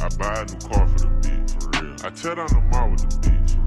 I buy a new car for the bitch, for real. I tear down the mall with the bitch,